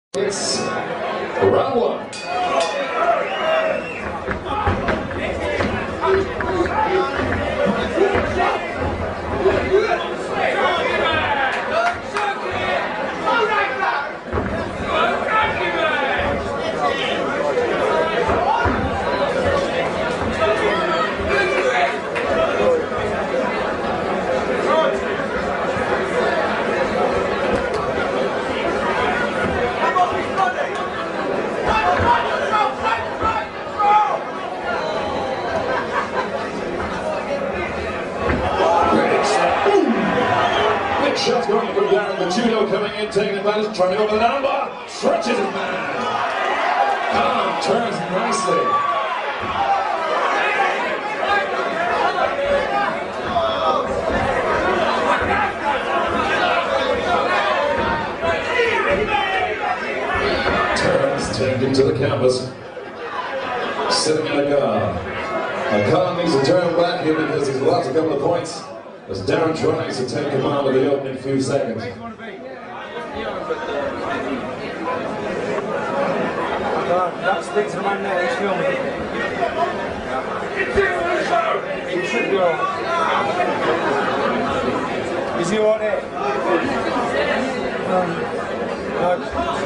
It's round one. Shots going from Yaron Machuno coming in, taking advantage, trying to go for the number, stretches his man. Turns nicely. Turns, turned into the canvas. Sitting in a guard. Khan needs to turn back here because he's lost a couple of points. As Darren tries to take command of the opening few seconds. That sticks to my neck, he's filming. He should go. Is he alright? No.